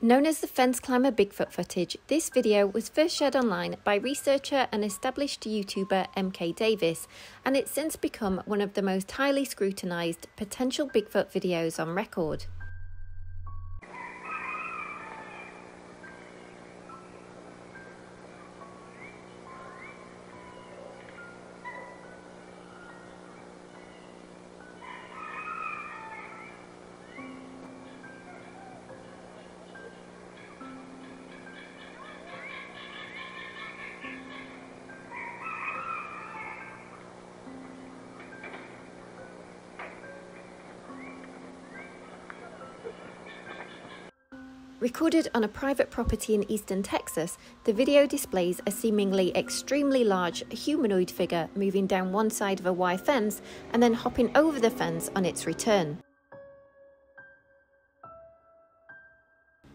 Known as the Fence Climber Bigfoot Footage, this video was first shared online by researcher and established YouTuber M.K. Davis, and it's since become one of the most highly scrutinized potential Bigfoot videos on record. Recorded on a private property in eastern Texas, the video displays a seemingly extremely large humanoid figure moving down one side of a wire fence and then hopping over the fence on its return.